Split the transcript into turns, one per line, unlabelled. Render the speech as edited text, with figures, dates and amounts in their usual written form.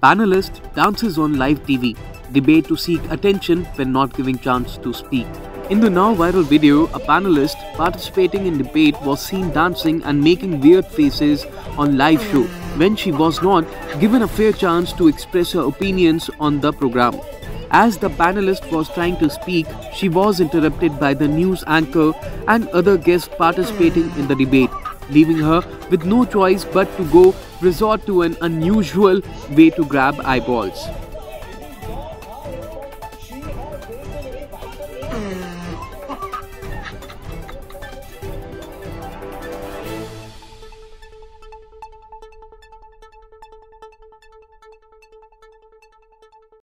Panelist dances on live TV, debate to seek attention when not giving chance to speak. In the now viral video, a panelist participating in debate was seen dancing and making weird faces on live show when she was not given a fair chance to express her opinions on the program. As the panelist was trying to speak, she was interrupted by the news anchor and other guests participating in the debate, leaving her with no choice but to resort to an unusual way to grab eyeballs.